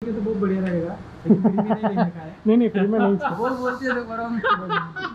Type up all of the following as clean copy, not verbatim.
ये तो बहुत बढ़िया रहेगा, लेकिन फ्री में नहीं लेने का है। नहीं फ्री में नहीं। बोल बोलती है तो बड़ा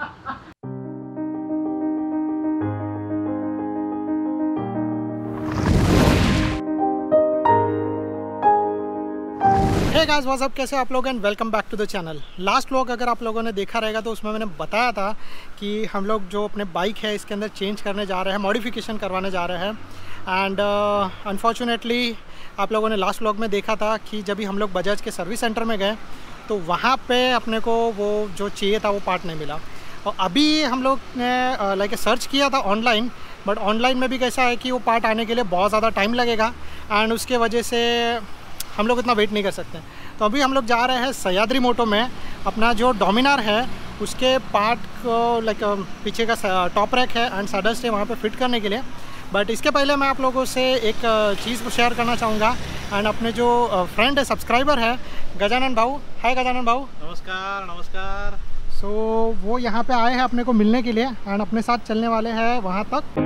हे गाइस व्हाट्स अप, कैसे आप लोग and welcome back to the channel. Last vlog अगर आप लोगों ने देखा रहेगा तो उसमें मैंने बताया था कि हम लोग जो अपने बाइक है इसके अंदर चेंज करने जा रहे हैं, मॉडिफिकेशन करवाने जा रहे हैं। एंड अनफॉर्चुनेटली आप लोगों ने लास्ट व्लॉग में देखा था कि जब भी हम लोग बजाज के सर्विस सेंटर में गए तो वहाँ पे अपने को वो जो चाहिए था वो पार्ट नहीं मिला। और अभी हम लोग ने लाइक सर्च किया था ऑनलाइन, बट ऑनलाइन में भी कैसा है कि वो पार्ट आने के लिए बहुत ज़्यादा टाइम लगेगा एंड उसके वजह से हम लोग इतना वेट नहीं कर सकते। तो अभी हम लोग जा रहे हैं सह्याद्री मोटो में अपना जो डोमिनार है उसके पार्ट को लाइक पीछे का टॉप रैक है एंड सैडल स्टे वहाँ पे फिट करने के लिए। बट इसके पहले मैं आप लोगों से एक चीज़ को शेयर करना चाहूँगा एंड अपने जो फ्रेंड है, सब्सक्राइबर है गजानन भाऊ। हाय गजानन भाऊ। नमस्कार नमस्कार। सो वो यहाँ पे आए हैं अपने को मिलने के लिए एंड अपने साथ चलने वाले हैं वहाँ तक।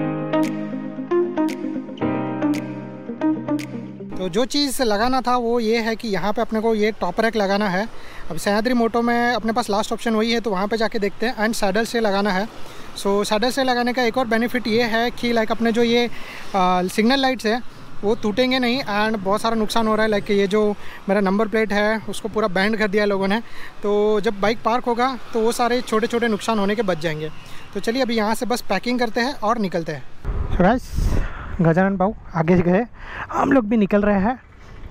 तो जो चीज़ लगाना था वो ये है कि यहाँ पे अपने को ये टॉप रैक लगाना है। अब सह्याद्री मोटो में अपने पास लास्ट ऑप्शन वही है, तो वहाँ पे जाके देखते हैं। एंड सैडल से लगाना है। सो सैडल से लगाने का एक और बेनिफिट ये है कि लाइक अपने जो ये सिग्नल लाइट्स है वो टूटेंगे नहीं एंड बहुत सारा नुकसान हो रहा है। लाइक ये जो मेरा नंबर प्लेट है उसको पूरा बैंड कर दिया लोगों ने, तो जब बाइक पार्क होगा तो वो सारे छोटे छोटे नुकसान होने के बच जाएंगे। तो चलिए अभी यहाँ से बस पैकिंग करते हैं और निकलते हैं। गाइस गजानन भाऊ आगे गए, हम लोग भी निकल रहे हैं।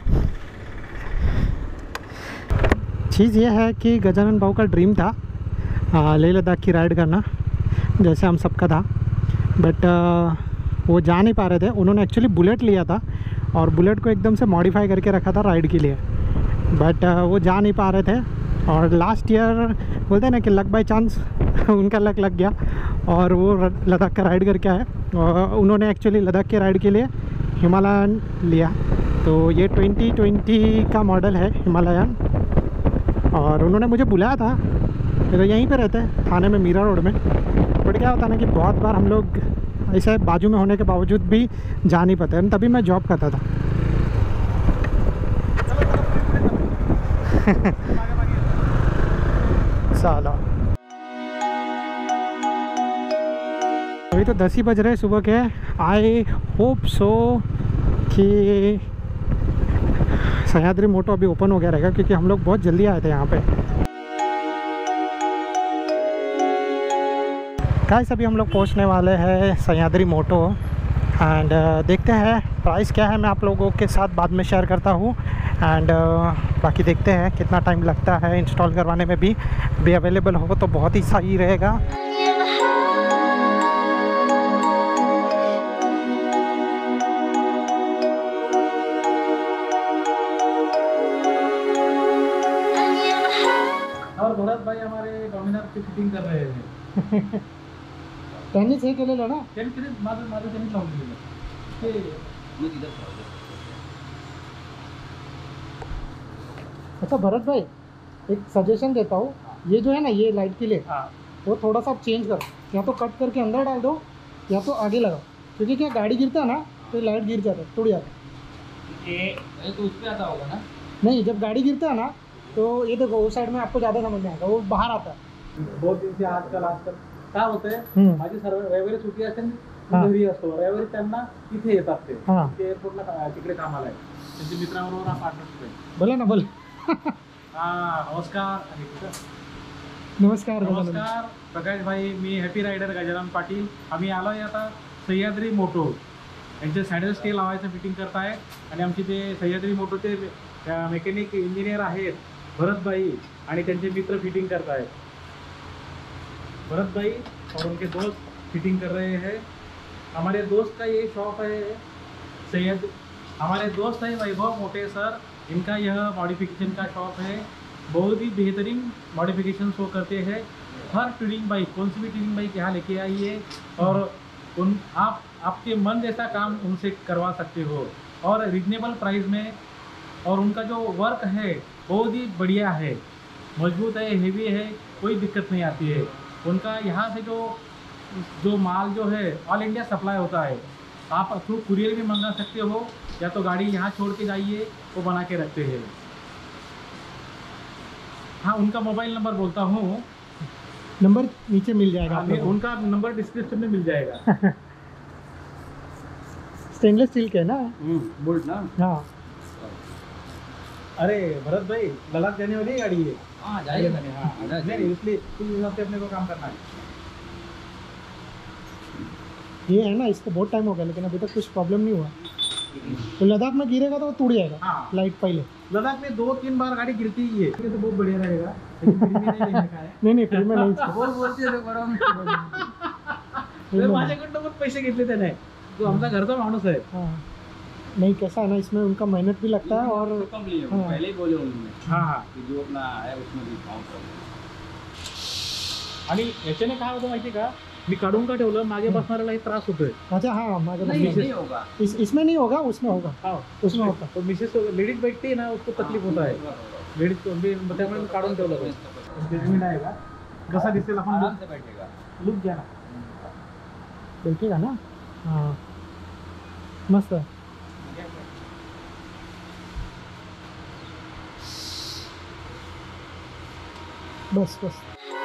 चीज़ ये है कि गजानन भाऊ का ड्रीम था लेह लद्दाख की राइड करना, जैसे हम सबका था, बट वो जा नहीं पा रहे थे। उन्होंने एक्चुअली बुलेट लिया था और बुलेट को एकदम से मॉडिफाई करके रखा था राइड के लिए, बट वो जा नहीं पा रहे थे। और लास्ट ईयर बोलते हैं ना कि लक बाय चांस उनका लक लग गया और वो लद्दाख का राइड करके आए। और उन्होंने एक्चुअली लद्दाख के राइड के लिए हिमालयन लिया। तो ये 2020 का मॉडल है हिमालयन, और उन्होंने मुझे बुलाया था। तो यहीं पे रहते हैं थाने में, मीरा रोड में। बट क्या होता है ना कि बहुत बार हम लोग ऐसे बाजू में होने के बावजूद भी जा नहीं पाते। तभी मैं जॉब करता था। साला अभी तो 10 ही बज रहे सुबह के। आई होप सो कि सह्याद्री मोटो अभी ओपन हो गया रहेगा, क्योंकि हम लोग बहुत जल्दी आए थे यहाँ पे। गाइस अभी हम लोग पहुँचने वाले हैं सह्याद्री मोटो एंड देखते हैं प्राइस क्या है, मैं आप लोगों के साथ बाद में शेयर करता हूँ। एंड बाकी देखते हैं कितना टाइम लगता है इंस्टॉल करवाने में। भी अवेलेबल हो तो बहुत ही सही रहेगा। और भरत भाई हमारे डोमिनार की फिटिंग कर रहे हैं। टेनिस हे केलेलं ना? माझं त्यांनी लावून दिलेलं ते मी तिथं। अच्छा भरत भाई, एक सजेशन देता हूँ, ये जो है ना ये लाइट के लिए वो थोड़ा सा आप चेंज करो, या तो कट करके अंदर डाल दो या तो आगे लगाओ, क्योंकि क्या गाड़ी गिरता है ना तो लाइट गिर जाता है, टूट जाता है। ये तो उस पर आता होगा ना? नहीं, जब गाड़ी गिरता है ना तो ये देखो उस साइड में आपको ज़्यादा समझ में आएगा, वो बाहर आता है। 2 दिन से आजकाल काय होतंय, माझी सर्व रविवारी सुट्टी असते, घरी असतो, रविवारी त्यांना इथे येतात ते एअरपोर्टला तिकडे कामाला आहे, त्यांच्या मित्राबरोबर पार्टनरशिप। बोला ना, बोल। नमस्कार नमस्कार नमस्कार प्रकाश भाई, मी हॅपी रायडर गजानन पाटील। आम्ही आलो आहे आता सह्याद्री मोटो यांचे सॅडल स्टे लावायचं फिटिंग करत आहे। आणि आमचे ते सह्याद्री मोटोचे मेकॅनिक इंजिनियर आहेत भरत भाई आणि त्यांचे मित्र फिटिंग करत आहेत। भरत भाई और उनके दोस्त फिटिंग कर रहे हैं। हमारे दोस्त का ये शॉप है हमारे दोस्त है वैभव मोटे सर, इनका यह मॉडिफिकेशन का शॉप है। बहुत ही बेहतरीन मॉडिफिकेशन शो करते हैं। हर ट्यूनिंग बाइक, कौन सी भी ट्यूनिंग बाइक यहाँ लेके आइए और आपके मन जैसा काम उनसे करवा सकते हो और रिजनेबल प्राइस में। और उनका जो वर्क है बहुत ही बढ़िया है, मजबूत है, हेवी है, कोई दिक्कत नहीं आती है। उनका यहाँ से जो माल जो है ऑल इंडिया सप्लाई होता है। आप थ्रू कुरियर भी मंगा सकते हो या तो गाड़ी यहाँ छोड़ के जाइए, वो बना के रखते हैं। हाँ, उनका मोबाइल नंबर बोलता हूँ। नंबर नीचे मिल जाएगा आप लोगों को। उनका नंबर डिस्क्रिप्शन में मिल जाएगा। स्टेनलेस स्टील के ना? बोल्ट ना। हाँ। अरे भरत भाई, लद्दाख जाने वाली है गाड़ी ये? हाँ जाइए। हाँ, नहीं इसलिए इस हिसाब से अपने को काम करना है। ये है ना, इसको बहुत टाइम हो गया लेकिन अभी तक कुछ प्रॉब्लम नहीं हुआ। तो लद्दाख में गिरेगा तो वो टूट जाएगा। हाँ। लाइट पहले लद्दाख में 2-3 बार गाड़ी गिरती ही है, तो बहुत बढ़िया रहेगा, लेकिन फिर भी नहीं लेने का है। नहीं फ्री में नहीं। बोलते माझ्याकडनं पण पैसे घेतले त्याने, तो आमचा घरचा माणूस आहे। हाँ नहीं, कैसा है ना, इसमें उनका मेहनत भी लगता है और कम लिए हाँ। पहले ही बोले उन्होंने हाँ, कि जो अपना है उसमें डिस्काउंट करो। आणि याच्याने काय होतं माहिती का, मी काढून का ठेवलं, मागे बसणाऱ्याला त्रास होतोय। अच्छा हाँ मागे नहीं होगा। इसमें नहीं होगा, उसमें होगा। हाँ, उसमें होता। तो मिसेस लेडीज बैठती है ना, उसको तकलीफ होता है। लेडीज को भी त्यामुळे मी काढून ठेवलं होतं। जजमेंट आहे का, कसा दिसेल आपण आराम से बैठेगा। लुक घ्या ना। बैठेगा ना? हाँ मस्त है। बस बस।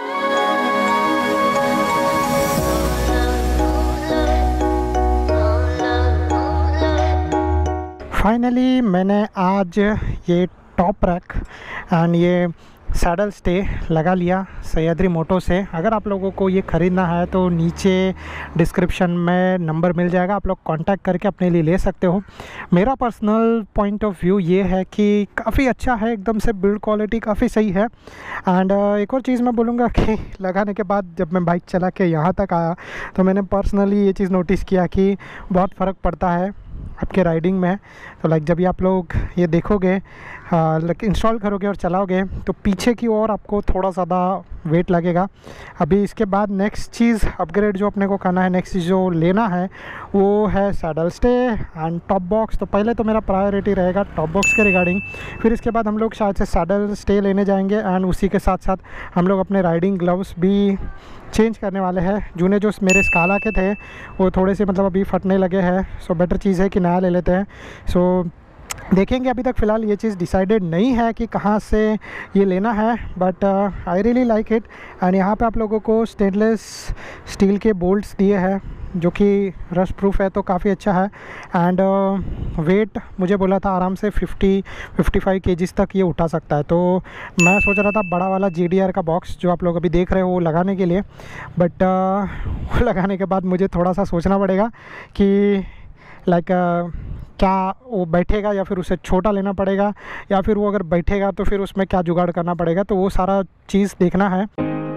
फाइनली मैंने आज ये टॉप रैक एंड ये सैडल स्टे लगा लिया सह्याद्री मोटो से। अगर आप लोगों को ये ख़रीदना है तो नीचे डिस्क्रिप्शन में नंबर मिल जाएगा, आप लोग कांटेक्ट करके अपने लिए ले सकते हो। मेरा पर्सनल पॉइंट ऑफ व्यू ये है कि काफ़ी अच्छा है, एकदम से बिल्ड क्वालिटी काफ़ी सही है। एंड एक और चीज़ मैं बोलूँगा कि लगाने के बाद जब मैं बाइक चला के यहाँ तक आया तो मैंने पर्सनली ये चीज़ नोटिस किया कि बहुत फ़र्क पड़ता है आपके राइडिंग में। तो लाइक जब भी आप लोग ये देखोगे, इंस्टॉल करोगे और चलाओगे तो पीछे की ओर आपको थोड़ा ज़्यादा वेट लगेगा। अभी इसके बाद नेक्स्ट चीज़ अपग्रेड जो अपने को करना है, नेक्स्ट चीज़ जो लेना है वो है saddle stay and top box. तो पहले तो मेरा प्रायोरिटी रहेगा टॉप बॉक्स के रिगार्डिंग, फिर इसके बाद हम लोग शायद से सैडल स्टे लेने जाएंगे एंड उसी के साथ साथ हम लोग अपने राइडिंग ग्लव्स भी चेंज करने वाले हैं। जूने जो मेरे स्काला के थे वो थोड़े से मतलब अभी फटने लगे हैं, सो बेटर चीज़ है कि नया ले लेते हैं। सो देखेंगे, अभी तक फ़िलहाल ये चीज़ डिसाइडेड नहीं है कि कहाँ से ये लेना है, but I really like it. And यहाँ पे आप लोगों को स्टेनलेस स्टील के बोल्ट्स दिए हैं जो कि रस्ट प्रूफ है, तो काफ़ी अच्छा है। एंड वेट मुझे बोला था आराम से 50-55 kgs तक ये उठा सकता है। तो मैं सोच रहा था बड़ा वाला GDR का बॉक्स जो आप लोग अभी देख रहे हो वो लगाने के लिए, बट वो लगाने के बाद मुझे थोड़ा सा सोचना पड़ेगा कि लाइक क्या वो बैठेगा या फिर उसे छोटा लेना पड़ेगा, या फिर वो अगर बैठेगा तो फिर उसमें क्या जुगाड़ करना पड़ेगा, तो वो सारा चीज़ देखना है।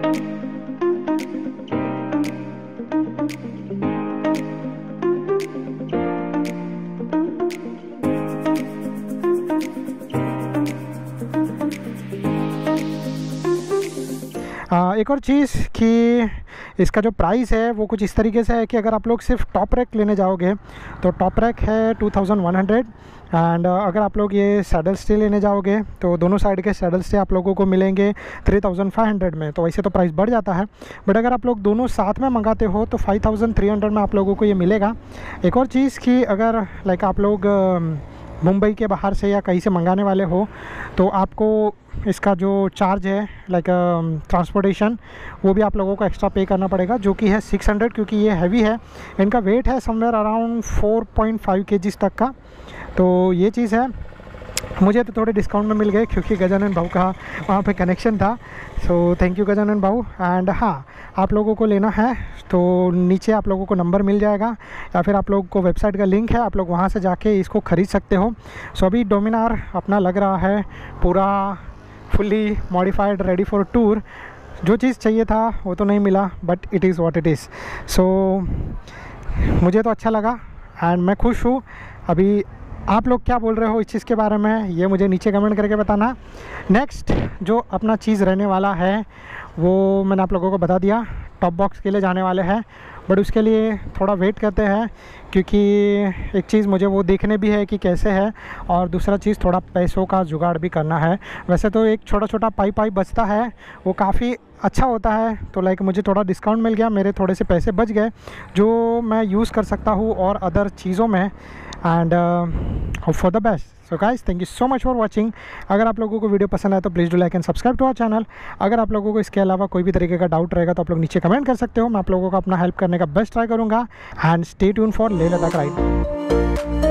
एक और चीज़ कि इसका जो प्राइस है वो कुछ इस तरीके से है कि अगर आप लोग सिर्फ टॉप रैक लेने जाओगे तो टॉप रैक है 2100 एंड अगर आप लोग ये सैडल स्टे लेने जाओगे तो दोनों साइड के सैडल स्टे आप लोगों को मिलेंगे 3500 में। तो वैसे तो प्राइस बढ़ जाता है, बट अगर आप लोग दोनों साथ में मंगाते हो तो 5300 में आप लोगों को ये मिलेगा। एक और चीज़ कि अगर लाइक आप लोग मुंबई के बाहर से या कहीं से मंगाने वाले हो तो आपको इसका जो चार्ज है लाइक ट्रांसपोर्टेशन वो भी आप लोगों को एक्स्ट्रा पे करना पड़ेगा, जो कि है 600, क्योंकि ये हैवी है। इनका वेट है समवेयर अराउंड 4.5 kgs तक का। तो ये चीज़ है, मुझे तो थोड़े डिस्काउंट में मिल गए क्योंकि गजानन भाऊ का वहाँ पे कनेक्शन था। सो थैंक यू गजानन भाऊ। एंड हाँ, आप लोगों को लेना है तो नीचे आप लोगों को नंबर मिल जाएगा या फिर आप लोगों को वेबसाइट का लिंक है, आप लोग वहाँ से जाके इसको ख़रीद सकते हो। सो अभी डोमिनार अपना लग रहा है पूरा fully modified, ready for tour. जो चीज़ चाहिए था वो तो नहीं मिला, but it is what it is. So मुझे तो अच्छा लगा एंड मैं खुश हूँ। अभी आप लोग क्या बोल रहे हो इस चीज़ के बारे में, ये मुझे नीचे कमेंट करके बताना। नेक्स्ट जो अपना चीज़ रहने वाला है वो मैंने आप लोगों को बता दिया, टॉप बॉक्स के लिए जाने वाले हैं, बट उसके लिए थोड़ा वेट करते हैं क्योंकि एक चीज़ मुझे वो देखने भी है कि कैसे है, और दूसरा चीज़ थोड़ा पैसों का जुगाड़ भी करना है। वैसे तो एक छोटा छोटा पाइप बचता है वो काफ़ी अच्छा होता है, तो लाइक मुझे थोड़ा डिस्काउंट मिल गया, मेरे थोड़े से पैसे बच गए जो मैं यूज़ कर सकता हूँ और अदर चीज़ों में। And hope for the best. So guys, thank you so much for watching. अगर आप लोगों को वीडियो पसंद आए तो please do like and subscribe to our channel. अगर आप लोगों को इसके अलावा कोई भी तरीके का डाउट रहेगा तो आप लोग नीचे कमेंट कर सकते हो। मैं आप लोगों को अपना हेल्प करने का बेस्ट ट्राई करूँगा। And stay tuned for Leh Ladakh ride.